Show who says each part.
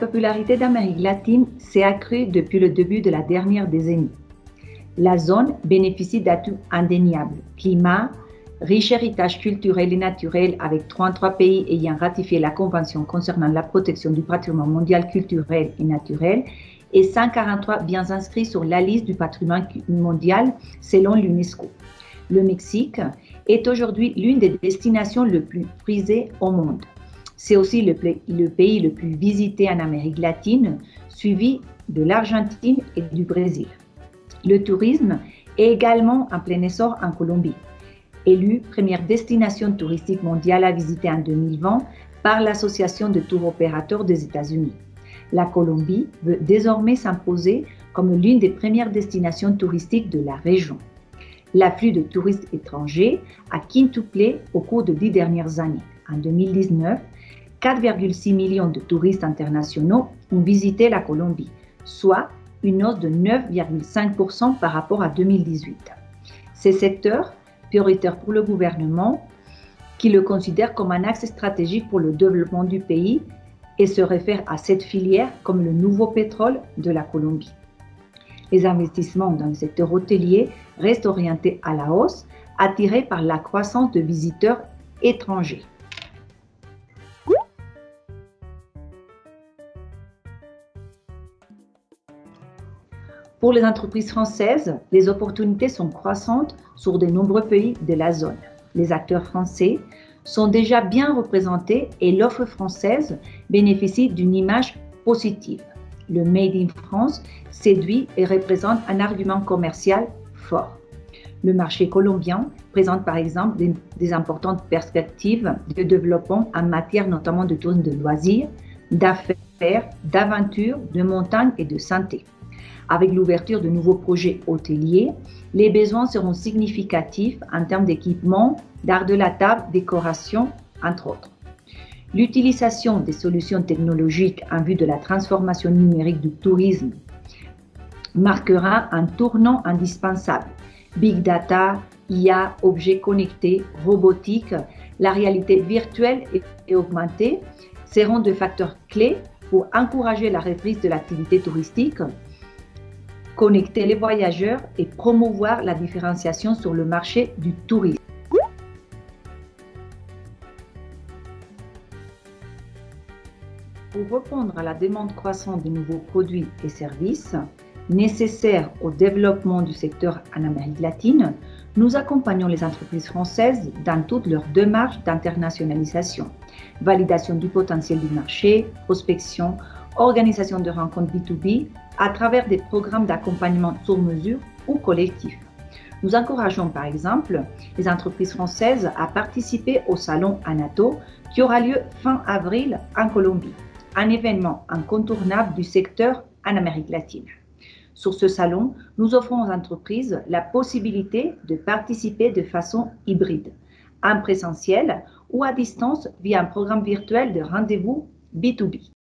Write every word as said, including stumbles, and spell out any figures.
Speaker 1: popularité d'Amérique latine s'est accrue depuis le début de la dernière décennie. La zone bénéficie d'atouts indéniables: climat, riche héritage culturel et naturel avec trente-trois pays ayant ratifié la Convention concernant la protection du patrimoine mondial culturel et naturel et cent quarante-trois biens inscrits sur la liste du patrimoine mondial selon l'UNESCO. Le Mexique est aujourd'hui l'une des destinations les plus prisées au monde. C'est aussi le, le pays le plus visité en Amérique latine, suivi de l'Argentine et du Brésil. Le tourisme est également en plein essor en Colombie. Élue première destination touristique mondiale à visiter en deux mille vingt par l'Association de tour opérateurs des États-Unis. La Colombie veut désormais s'imposer comme l'une des premières destinations touristiques de la région. L'afflux de touristes étrangers a quintuplé au cours des dix dernières années. En deux mille dix-neuf, quatre virgule six millions de touristes internationaux ont visité la Colombie, soit une hausse de neuf virgule cinq pour cent par rapport à deux mille dix-huit. Ces secteurs, prioritaires pour le gouvernement, qui le considère comme un axe stratégique pour le développement du pays et se réfère à cette filière comme le nouveau pétrole de la Colombie. Les investissements dans le secteur hôtelier restent orientés à la hausse, attirés par la croissance de visiteurs étrangers. Pour les entreprises françaises, les opportunités sont croissantes sur de nombreux pays de la zone. Les acteurs français sont déjà bien représentés et l'offre française bénéficie d'une image positive. Le Made in France séduit et représente un argument commercial fort. Le marché colombien présente par exemple des, des importantes perspectives de développement en matière notamment de tourisme de loisirs, d'affaires, d'aventure, de montagne et de santé. Avec l'ouverture de nouveaux projets hôteliers, les besoins seront significatifs en termes d'équipement, d'art de la table, décoration, entre autres. L'utilisation des solutions technologiques en vue de la transformation numérique du tourisme marquera un tournant indispensable. Big data, I A, objets connectés, robotique, la réalité virtuelle et augmentée seront des facteurs clés pour encourager la reprise de l'activité touristique, connecter les voyageurs et promouvoir la différenciation sur le marché du tourisme. Pour répondre à la demande croissante de nouveaux produits et services nécessaires au développement du secteur en Amérique latine, nous accompagnons les entreprises françaises dans toutes leurs démarches d'internationalisation, validation du potentiel du marché, prospection, organisation de rencontres B deux B à travers des programmes d'accompagnement sur mesure ou collectifs. Nous encourageons par exemple les entreprises françaises à participer au salon ANATO qui aura lieu fin avril en Colombie, un événement incontournable du secteur en Amérique latine. Sur ce salon, nous offrons aux entreprises la possibilité de participer de façon hybride, en présentiel ou à distance via un programme virtuel de rendez-vous B deux B.